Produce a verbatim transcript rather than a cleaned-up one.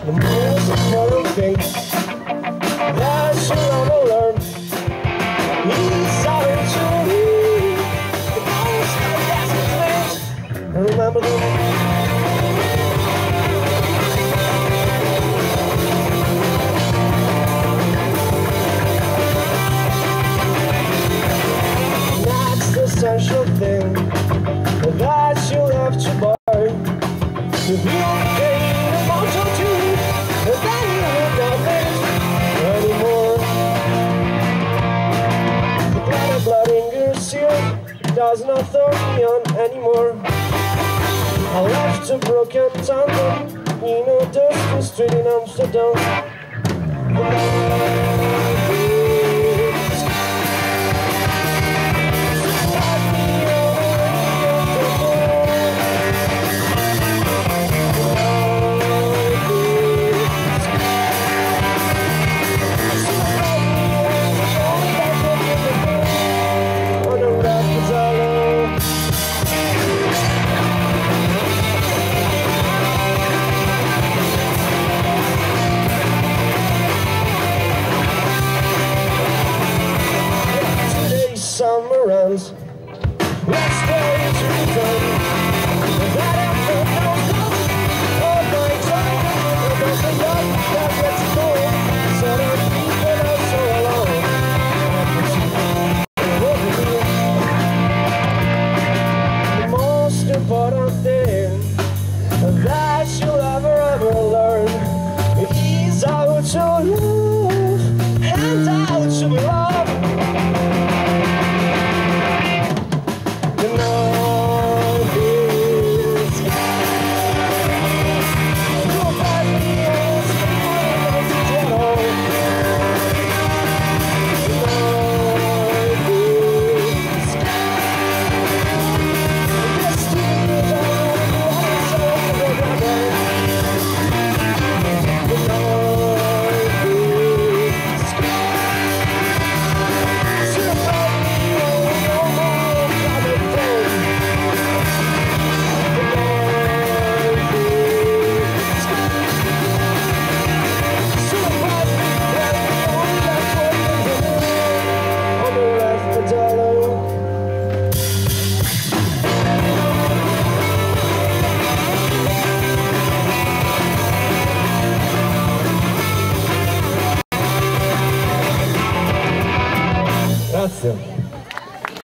The most important thing that you wanna learn is how to lead. The most fantastic things. Remember the essential thing that you'll have to buy. If you pay a mountain to, then you will not live anymore. The blood of blood in your seal does not turn me on anymore. I left a broken tandem in a dusty street in Amsterdam.